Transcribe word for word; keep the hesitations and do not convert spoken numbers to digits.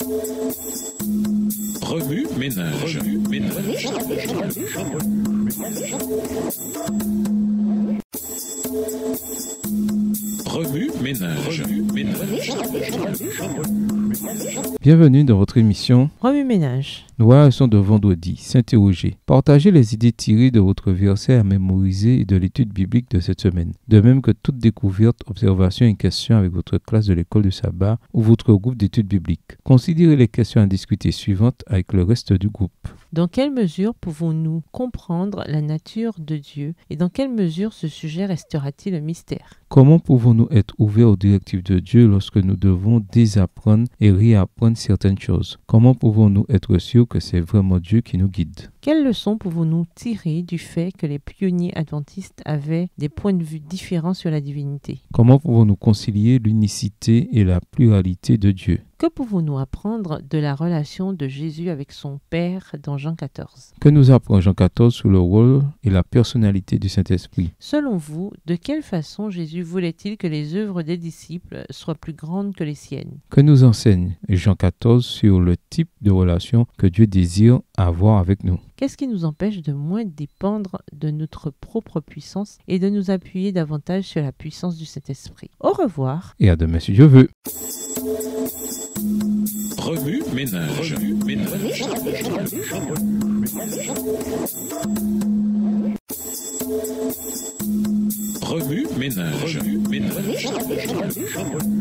Remue ménage. Remue ménage. Remue ménage. Remue ménage. Bienvenue dans votre émission Remue ménage. Nous sont de vendredi, s'interroger. Partagez les idées tirées de votre verset à mémoriser et de l'étude biblique de cette semaine. De même que toute découverte, observation et question avec votre classe de l'école du sabbat ou votre groupe d'études bibliques. Considérez les questions à discuter suivantes avec le reste du groupe. Dans quelle mesure pouvons-nous comprendre la nature de Dieu et dans quelle mesure ce sujet restera-t-il un mystère? Comment pouvons-nous être ouverts aux directives de Dieu lorsque nous devons désapprendre et réapprendre certaines choses? Comment pouvons-nous être sûrs que c'est vraiment Dieu qui nous guide? Quelles leçons pouvons-nous tirer du fait que les pionniers adventistes avaient des points de vue différents sur la divinité? Comment pouvons-nous concilier l'unicité et la pluralité de Dieu? Que pouvons-nous apprendre de la relation de Jésus avec son Père dans Jean quatorze? Que nous apprend Jean quatorze sur le rôle et la personnalité du Saint-Esprit? Selon vous, de quelle façon Jésus voulait-il que les œuvres des disciples soient plus grandes que les siennes? Que nous enseigne Jean quatorze sur le type de relation que Dieu désire avoir avec nous? Qu'est-ce qui nous empêche de moins dépendre de notre propre puissance et de nous appuyer davantage sur la puissance du Saint-Esprit? Au revoir. Et à demain si Dieu veut. Remue ménage. Remue ménage. Remue ménage. Remue ménage.